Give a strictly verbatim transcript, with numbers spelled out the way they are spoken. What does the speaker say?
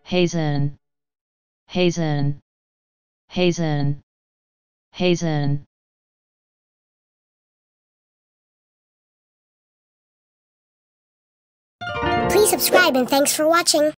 Hazen, Hazen, Hazen, Hazen. Please subscribe and thanks for watching.